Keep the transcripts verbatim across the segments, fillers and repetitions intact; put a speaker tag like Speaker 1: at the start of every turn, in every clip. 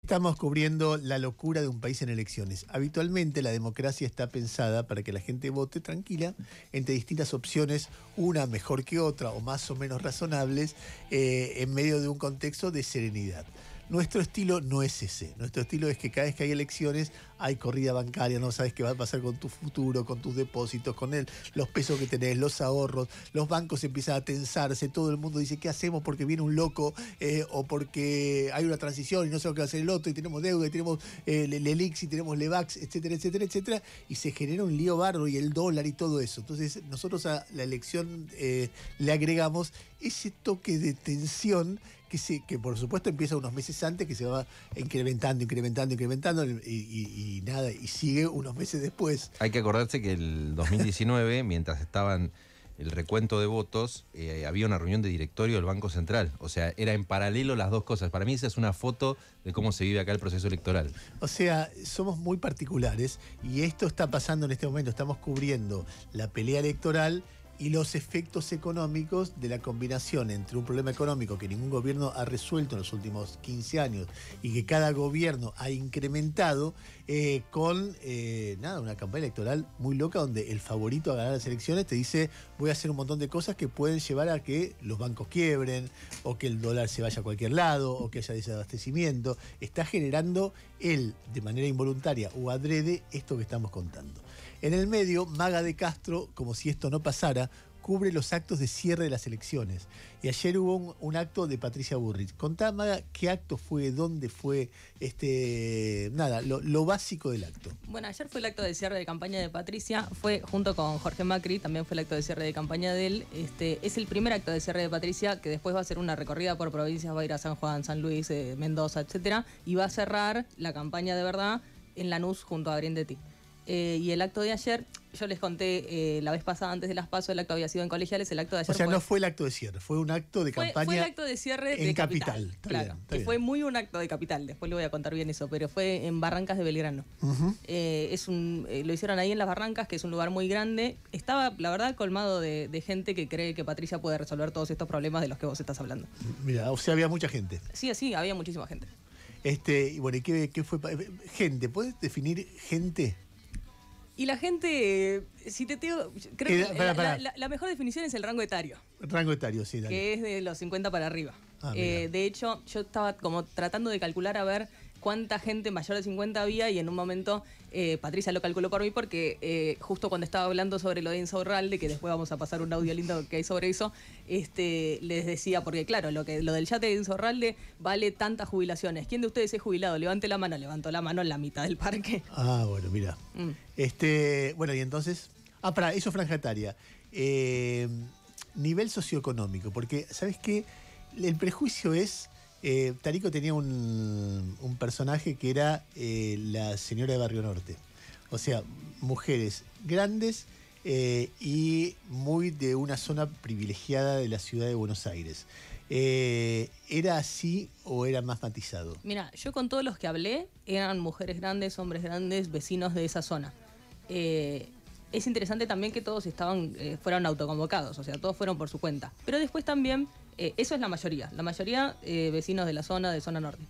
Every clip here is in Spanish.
Speaker 1: Estamos cubriendo la locura de un país en elecciones. Habitualmente la democracia está pensada para que la gente vote tranquila entre distintas opciones, una mejor que otra o más o menos razonables, eh, en medio de un contexto de serenidad. Nuestro estilo no es ese. Nuestro estilo es que cada vez que hay elecciones hay corrida bancaria, no sabes qué va a pasar con tu futuro, con tus depósitos, con el, los pesos que tenés, los ahorros, los bancos empiezan a tensarse, todo el mundo dice, ¿qué hacemos? Porque viene un loco eh, o porque hay una transición y no sé lo que va a hacer el otro y tenemos deuda y tenemos eh, Lelix y tenemos Levax, etcétera, etcétera, etcétera, y se genera un lío barro y el dólar y todo eso. Entonces nosotros a la elección eh, le agregamos ese toque de tensión que, se, que por supuesto empieza unos meses antes, que se va incrementando, incrementando, incrementando y, y, y nada, y sigue unos meses después.
Speaker 2: Hay que acordarse que el dos mil diecinueve, mientras estaban el recuento de votos, eh, había una reunión de directorio del Banco Central. O sea, era en paralelo las dos cosas. Para mí esa es una foto de cómo se vive acá el proceso electoral.
Speaker 1: O sea, somos muy particulares y esto está pasando en este momento. Estamos cubriendo la pelea electoral y los efectos económicos de la combinación entre un problema económico que ningún gobierno ha resuelto en los últimos quince años y que cada gobierno ha incrementado eh, con eh, nada, una campaña electoral muy loca donde el favorito a ganar las elecciones te dice voy a hacer un montón de cosas que pueden llevar a que los bancos quiebren o que el dólar se vaya a cualquier lado o que haya desabastecimiento. Está generando él de manera involuntaria o adrede esto que estamos contando. En el medio, Maga de Castro, como si esto no pasara, cubre los actos de cierre de las elecciones. Y ayer hubo un, un acto de Patricia Bullrich. Contá, Maga, qué acto fue, dónde fue, este, nada, lo, lo básico del acto.
Speaker 3: Bueno, ayer fue el acto de cierre de campaña de Patricia, fue junto con Jorge Macri, también fue el acto de cierre de campaña de él. Este, es el primer acto de cierre de Patricia, que después va a hacer una recorrida por provincias, va a ir a San Juan, San Luis, eh, Mendoza, etcétera, y va a cerrar la campaña de verdad en Lanús junto a Grindetti. Eh, y el acto de ayer, yo les conté eh, la vez pasada antes de las PASO, el acto había sido en colegiales, el acto de ayer
Speaker 1: O sea,
Speaker 3: fue,
Speaker 1: no fue el acto de cierre, fue un acto de
Speaker 3: fue,
Speaker 1: campaña
Speaker 3: fue el acto de cierre
Speaker 1: en
Speaker 3: de
Speaker 1: Capital.
Speaker 3: Capital,
Speaker 1: Está
Speaker 3: claro,
Speaker 1: bien, está
Speaker 3: que
Speaker 1: bien.
Speaker 3: fue muy un acto de Capital, después le voy a contar bien eso, pero fue en Barrancas de Belgrano.
Speaker 1: Uh-huh.
Speaker 3: eh, es un, eh, lo hicieron ahí en Las Barrancas, que es un lugar muy grande. Estaba, la verdad, colmado de, de gente que cree que Patricia puede resolver todos estos problemas de los que vos estás hablando.
Speaker 1: Mira, o sea, había mucha gente.
Speaker 3: Sí, sí, había muchísima gente.
Speaker 1: Este, y bueno, ¿y qué, qué fue? Gente, ¿puedes definir gente?
Speaker 3: Y la gente, eh, si te digo, creo
Speaker 1: Eh,
Speaker 3: que
Speaker 1: pará,
Speaker 3: la,
Speaker 1: pará.
Speaker 3: la- la mejor definición es el rango etario,
Speaker 1: Rango etario, sí, dale.
Speaker 3: que es de los cincuenta para arriba.
Speaker 1: Ah,
Speaker 3: Eh,
Speaker 1: mira.
Speaker 3: de hecho, yo estaba como tratando de calcular a ver cuánta gente mayor de cincuenta había y en un momento eh, Patricia lo calculó por mí porque eh, justo cuando estaba hablando sobre lo de Insaurralde, que después vamos a pasar un audio lindo que hay sobre eso, este, les decía, porque claro, lo que lo del yate de Insaurralde vale tantas jubilaciones. ¿Quién de ustedes es jubilado? Levante la mano. Levantó la mano en la mitad del parque.
Speaker 1: Ah, bueno, mira.
Speaker 3: Mm.
Speaker 1: Este, bueno, y entonces. Ah, para, eso franja etaria. Eh, nivel socioeconómico, porque, ¿sabes qué? El prejuicio es. Eh, Tarico tenía un, un personaje que era eh, la señora de Barrio Norte. O sea, mujeres grandes eh, y muy de una zona privilegiada de la ciudad de Buenos Aires. Eh, ¿Era así o era más matizado?
Speaker 3: Mira, yo con todos los que hablé eran mujeres grandes, hombres grandes, vecinos de esa zona. Eh, es interesante también que todos estaban, eh, fueron autoconvocados, o sea, todos fueron por su cuenta. Pero después también, eh, eso es la mayoría, la mayoría eh, vecinos de la zona, de zona norte.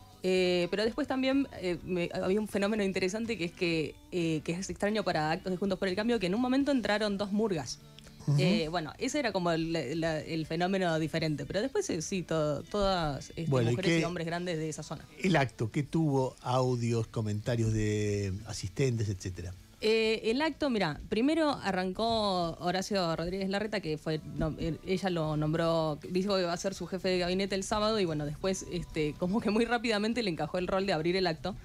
Speaker 3: Eh, pero después también eh, me, había un fenómeno interesante que es que, eh, que es extraño para actos de Juntos por el Cambio, que en un momento entraron dos murgas. Uh-huh. eh, bueno, ese era como el, la, el fenómeno diferente, pero después eh, sí, todo, todas este,
Speaker 1: bueno,
Speaker 3: mujeres
Speaker 1: ¿y,
Speaker 3: y hombres grandes de esa zona.
Speaker 1: El acto, ¿qué tuvo? Audios, comentarios de asistentes, etcétera.
Speaker 3: Eh, el acto, mira, primero arrancó Horacio Rodríguez Larreta, que fue, no, ella lo nombró, dijo que va a ser su jefe de gabinete el sábado, y bueno, después este, como que muy rápidamente le encajó el rol de abrir el acto.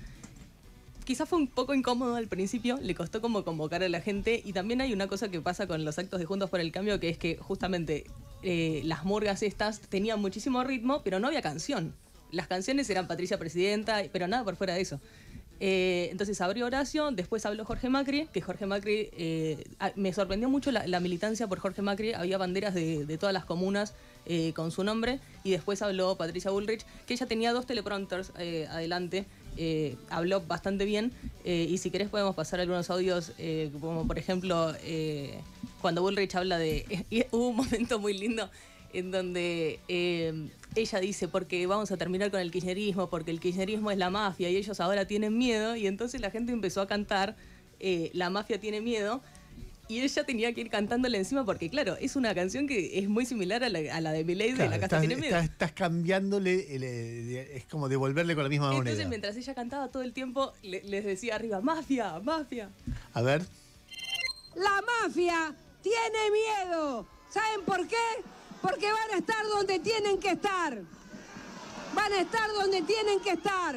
Speaker 3: Quizás fue un poco incómodo al principio, le costó como convocar a la gente, y también hay una cosa que pasa con los actos de Juntos por el Cambio, que es que justamente eh, las murgas estas tenían muchísimo ritmo, pero no había canción. Las canciones eran Patricia Presidenta, pero nada por fuera de eso. Eh, entonces abrió Horacio, después habló Jorge Macri, que Jorge Macri, eh, me sorprendió mucho la, la militancia por Jorge Macri, había banderas de, de todas las comunas eh, con su nombre, y después habló Patricia Bullrich, que ella tenía dos teleprompters eh, adelante, eh, habló bastante bien, eh, y si querés podemos pasar algunos audios, eh, como por ejemplo, eh, cuando Bullrich habla de... Y hubo un momento muy lindo en donde... Eh, ella dice, porque vamos a terminar con el kirchnerismo, porque el kirchnerismo es la mafia y ellos ahora tienen miedo, y entonces la gente empezó a cantar eh, La mafia tiene miedo, y ella tenía que ir cantándole encima porque, claro, es una canción que es muy similar a la, a la de Milei
Speaker 1: Claro,
Speaker 3: de La Casa
Speaker 1: estás,
Speaker 3: tiene miedo.
Speaker 1: estás, estás cambiándole, el, eh, es como devolverle con la misma moneda.
Speaker 3: Entonces, mientras ella cantaba todo el tiempo, le- les decía arriba, mafia, mafia.
Speaker 1: A ver.
Speaker 4: La mafia tiene miedo. ¿Saben por qué? Porque van a estar donde tienen que estar. Van a estar donde tienen que estar.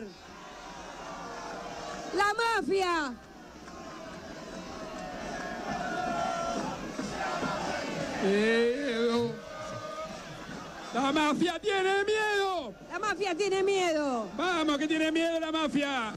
Speaker 4: La mafia.
Speaker 5: Miedo. La mafia tiene miedo.
Speaker 4: La mafia tiene miedo.
Speaker 5: Vamos, que tiene miedo la mafia.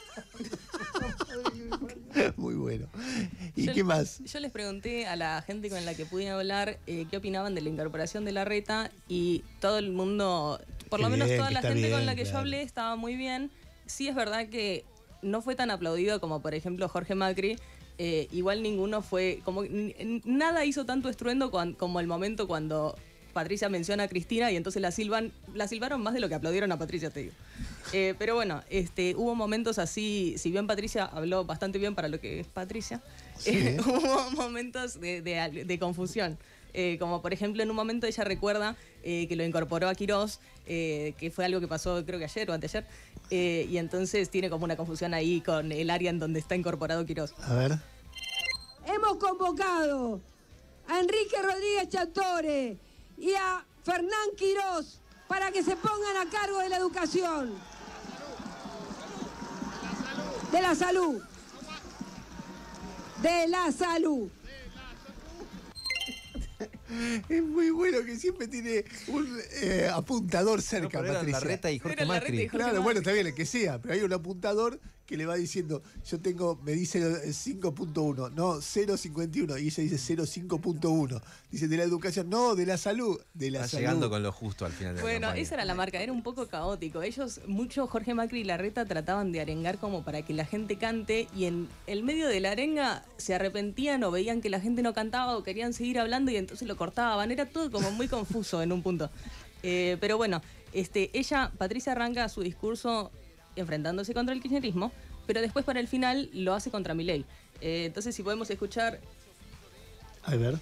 Speaker 1: Muy bueno. ¿Y
Speaker 3: Yo-
Speaker 1: qué más?
Speaker 3: Yo les pregunté a la gente con la que pude hablar eh, qué opinaban de la incorporación de Larreta, y todo el mundo, por
Speaker 1: Qué
Speaker 3: lo menos
Speaker 1: bien,
Speaker 3: toda
Speaker 1: que
Speaker 3: la
Speaker 1: está
Speaker 3: gente con
Speaker 1: bien,
Speaker 3: la que
Speaker 1: claro.
Speaker 3: yo hablé estaba muy bien. Sí es verdad que no fue tan aplaudido como, por ejemplo, Jorge Macri. Eh, igual ninguno fue, como n- n- nada hizo tanto estruendo cuan- como el momento cuando Patricia menciona a Cristina y entonces la silban, la silbaron más de lo que aplaudieron a Patricia, te digo. Eh, pero bueno, este, hubo momentos así, si bien Patricia habló bastante bien para lo que es Patricia,
Speaker 1: Sí.
Speaker 3: eh, hubo momentos de, de- de confusión. Eh, como por ejemplo en un momento ella recuerda eh, que lo incorporó a Quirós, eh, que fue algo que pasó creo que ayer o anteayer, eh, y entonces tiene como una confusión ahí con el área en donde está incorporado Quirós.
Speaker 1: A ver.
Speaker 4: Hemos convocado a Enrique Rodríguez Chantore y a Fernán Quirós para que se pongan a cargo de la educación, de la salud, de la salud.
Speaker 1: Es muy bueno que siempre tiene un eh, apuntador cerca,
Speaker 2: No, pero eran
Speaker 1: Patricia.
Speaker 2: Larreta y Jorge
Speaker 3: Era Larreta
Speaker 2: Macri.
Speaker 3: y Jorge
Speaker 1: Claro,
Speaker 3: Macri.
Speaker 1: bueno, está bien, el que sea, pero hay un apuntador que le va diciendo, yo tengo, me dice cinco punto uno, no, cero punto cincuenta y uno, y ella dice cero punto cinco punto uno. Dice, de la educación, no, de la salud, de la
Speaker 2: Está
Speaker 1: salud.
Speaker 2: llegando con lo justo al final de la
Speaker 3: Bueno,
Speaker 2: campaña.
Speaker 3: esa era la marca, era un poco caótico. Ellos, mucho Jorge Macri y Larreta trataban de arengar como para que la gente cante, y en el medio de la arenga se arrepentían o veían que la gente no cantaba o querían seguir hablando y entonces lo cortaban. Era todo como muy confuso en un punto. Eh, pero bueno, este, ella, Patricia, arranca su discurso enfrentándose contra el kirchnerismo, pero después para el final lo hace contra Milei. Eh, entonces si podemos escuchar.
Speaker 1: A ver.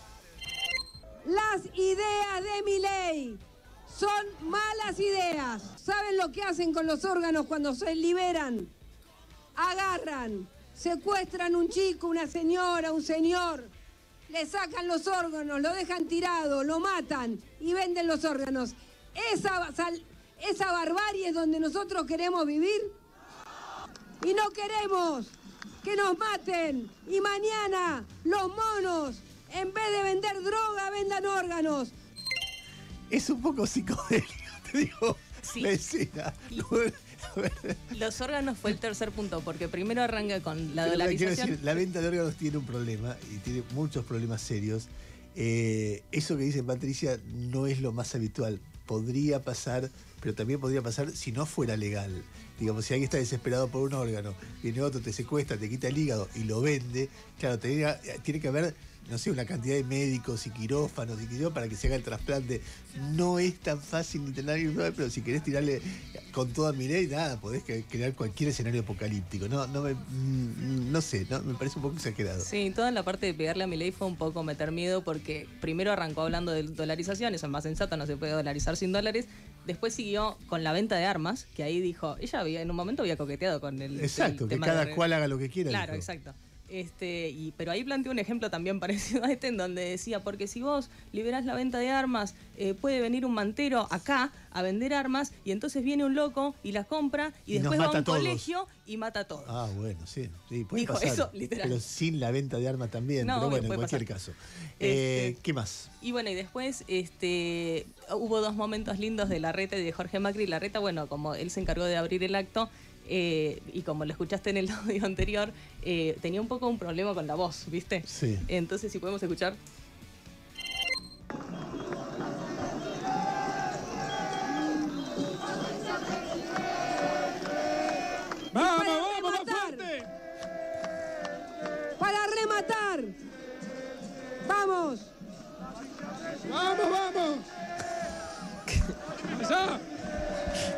Speaker 4: Las ideas de Milei son malas ideas. ¿Saben lo que hacen con los órganos cuando se liberan? Agarran, secuestran un chico, una señora, un señor, le sacan los órganos, lo dejan tirado, lo matan y venden los órganos. Esa, sal- esa barbarie es donde nosotros queremos vivir. Y no queremos que nos maten y mañana los monos, en vez de vender droga, vendan órganos.
Speaker 1: Es un poco psicodélico, te digo,
Speaker 3: Sí.
Speaker 1: la escena. A ver,
Speaker 3: Los órganos fue el tercer punto, porque primero arranca con la
Speaker 1: pero quiero
Speaker 3: dolarización.
Speaker 1: decir, la venta de órganos tiene un problema, y tiene muchos problemas serios. Eh, eso que dice Patricia no es lo más habitual. Podría pasar, pero también podría pasar si no fuera legal. Digamos, si alguien está desesperado por un órgano, viene otro, te secuestra, te quita el hígado y lo vende, claro, tenía- tiene que haber, no sé, una cantidad de médicos y quirófanos y qué para que se haga el trasplante. No es tan fácil ni tener, pero si querés tirarle con toda mi ley, nada, podés que- crear cualquier escenario apocalíptico. No, no, me, mm, no sé, ¿no? Me parece un poco exagerado.
Speaker 3: Sí, toda la parte de pegarle a Milei fue un poco meter miedo, porque primero arrancó hablando de dolarización, eso es más sensato, no se puede dolarizar sin dólares. Después siguió con la venta de armas, que ahí dijo, ella había, en un momento había coqueteado con el,
Speaker 1: Exacto,
Speaker 3: el
Speaker 1: que
Speaker 3: tema
Speaker 1: cada
Speaker 3: de-
Speaker 1: cual haga lo que quiera.
Speaker 3: Claro,
Speaker 1: dijo.
Speaker 3: exacto. Este, y, pero ahí planteó un ejemplo también parecido a este, en donde decía, porque si vos liberás la venta de armas, eh, puede venir un mantero acá a vender armas, y entonces viene un loco y las compra, y,
Speaker 1: Y nos
Speaker 3: después va
Speaker 1: mata
Speaker 3: a
Speaker 1: a
Speaker 3: un
Speaker 1: todos.
Speaker 3: colegio y mata a todos.
Speaker 1: Ah, bueno, sí. sí puede
Speaker 3: Dijo
Speaker 1: pasar,
Speaker 3: eso, literal.
Speaker 1: Pero sin la venta de armas también.
Speaker 3: No,
Speaker 1: pero bueno, en
Speaker 3: puede
Speaker 1: cualquier
Speaker 3: pasar.
Speaker 1: caso. Eh,
Speaker 3: Este-
Speaker 1: ¿Qué más?
Speaker 3: Y bueno, y después este, hubo dos momentos lindos de Larreta y de Jorge Macri. Larreta, bueno, como él se encargó de abrir el acto, eh, y como lo escuchaste en el audio anterior, eh, tenía un poco un problema con la voz, ¿viste?
Speaker 1: Sí.
Speaker 3: Entonces, si podemos escuchar.
Speaker 5: ¡Vamos,
Speaker 4: Para
Speaker 5: vamos, más
Speaker 4: rematar.
Speaker 5: fuerte!
Speaker 4: Para rematar. Vamos.
Speaker 5: ¡Vamos, vamos!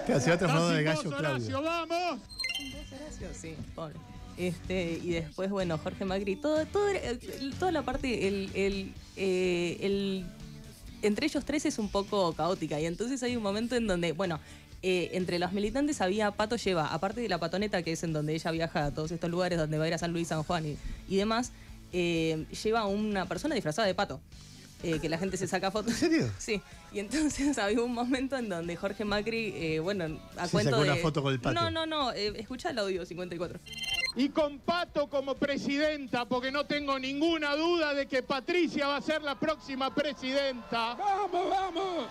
Speaker 1: Claro, se va transformando en el
Speaker 5: Estás
Speaker 1: gallo
Speaker 5: sin voz, Horacio,
Speaker 1: Claudio.
Speaker 5: vamos.
Speaker 3: Horacio, sí, pobre. Este, y después, bueno, Jorge Macri, todo, todo, toda la parte, el, el, eh, el, entre ellos tres es un poco caótica. Y entonces hay un momento en donde, bueno, eh, entre los militantes había Pato lleva, aparte de la patoneta, que es en donde ella viaja a todos estos lugares, donde va a ir a San Luis, San Juan y, y demás, eh, lleva una persona disfrazada de pato. Eh, que la gente se saca fotos.
Speaker 1: ¿En serio?
Speaker 3: Sí. Y entonces había un momento en donde Jorge Macri, eh, bueno, a
Speaker 1: Se
Speaker 3: cuento
Speaker 1: sacó
Speaker 3: de...
Speaker 1: una foto con el pato.
Speaker 3: No, no, no. Eh, escucha el audio cincuenta y cuatro.
Speaker 5: Y con Pato como presidenta, porque no tengo ninguna duda de que Patricia va a ser la próxima presidenta. ¡Vamos, vamos!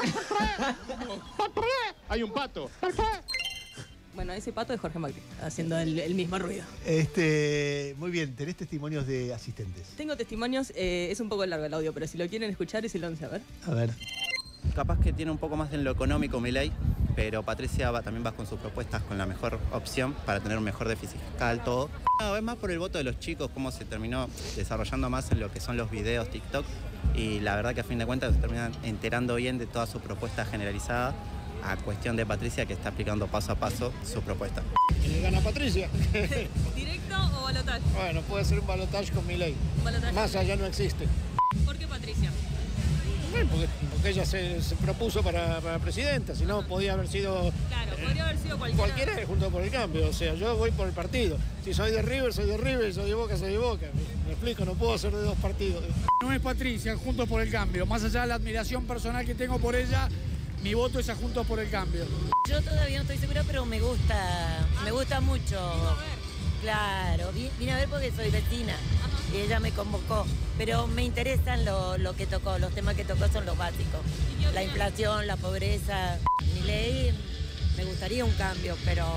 Speaker 5: Hay un pato.
Speaker 3: Bueno, ese pato es Jorge Macri, haciendo el, el mismo ruido.
Speaker 1: Este, muy bien, tenés testimonios de asistentes.
Speaker 3: Tengo testimonios, eh, es un poco largo el audio, pero si lo quieren escuchar es el once, a ver.
Speaker 1: A ver.
Speaker 6: Capaz que tiene un poco más en lo económico Milei, pero Patricia va, también va con sus propuestas con la mejor opción para tener un mejor déficit fiscal, todo. No, es más por el voto de los chicos, cómo se terminó desarrollando más en lo que son los videos TikTok, y la verdad que a fin de cuentas se terminan enterando bien de toda su propuesta generalizada, a cuestión de Patricia, que está aplicando paso a paso su propuesta.
Speaker 7: ¿Quién gana Patricia?
Speaker 3: ¿Directo o balotaje?
Speaker 7: Bueno, puede ser un balotaje con Milei. Más allá no existe.
Speaker 3: ¿Por qué Patricia?
Speaker 7: Bueno, porque, porque ella se, se propuso para, para presidenta, si no podía haber sido...
Speaker 3: Claro, podría haber sido cualquiera.
Speaker 7: Cualquiera de Juntos por el Cambio, o sea, yo voy por el partido. Si soy de River, soy de River, si soy de Boca, soy de Boca. Me, me explico, no puedo ser de dos partidos.
Speaker 8: No es Patricia, Juntos por el Cambio. Más allá de la admiración personal que tengo por ella, mi voto es a Juntos por el Cambio.
Speaker 9: Yo todavía no estoy segura, pero me gusta, me gusta mucho. Claro, vi- vine a ver porque soy vecina y ella me convocó, pero me interesan lo, lo que tocó, los temas que tocó son los básicos. La inflación, la pobreza. Milei, me gustaría un cambio, pero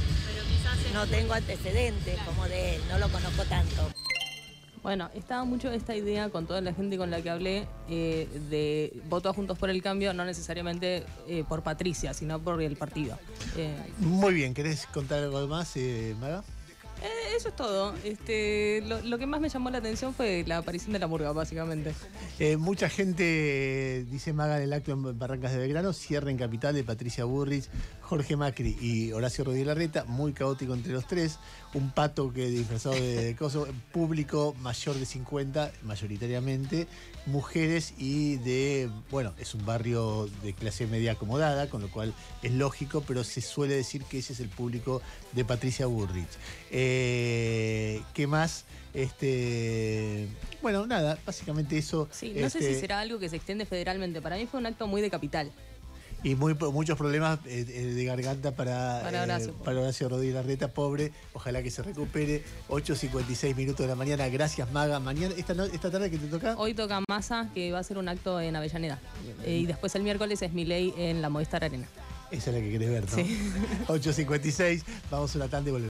Speaker 9: no tengo antecedentes como de él, no lo conozco tanto.
Speaker 3: Bueno, estaba mucho esta idea con toda la gente con la que hablé eh, de voto a Juntos por el Cambio, no necesariamente eh, por Patricia, sino por el partido. Eh,
Speaker 1: Muy bien, ¿querés contar algo más, eh, Maga?
Speaker 3: eh, eso es todo. Este, lo, lo que más me llamó la atención fue la aparición de la murga, básicamente.
Speaker 1: Eh, mucha gente, dice Maga en el acto en Barrancas de Belgrano, cierre en Capital de Patricia Bullrich, Jorge Macri y Horacio Rodríguez Larreta, muy caótico entre los tres, un pato que disfrazado de, de coso, público mayor de cincuenta, mayoritariamente, mujeres y de, bueno, es un barrio de clase media acomodada, con lo cual es lógico, pero se suele decir que ese es el público de Patricia Bullrich. Eh, ¿Qué más? Este, bueno, nada, básicamente eso.
Speaker 3: Sí, no
Speaker 1: este,
Speaker 3: sé si será algo que se extiende federalmente. Para mí fue un acto muy de capital.
Speaker 1: Y muy, muchos problemas eh, de garganta para,
Speaker 3: Para Horacio.
Speaker 1: eh, para Horacio Rodríguez Larreta, pobre. Ojalá que se recupere. ocho cincuenta y seis minutos de la mañana. Gracias, Maga. Mañana, esta, no- esta tarde que te toca.
Speaker 3: Hoy toca Massa, que va a hacer un acto en Avellaneda. Eh, y después el miércoles es Milei en la Movistar Arena.
Speaker 1: Esa es la que querés ver, ¿no?
Speaker 3: Sí.
Speaker 1: ocho cincuenta y seis. Vamos a una tanda y volvemos.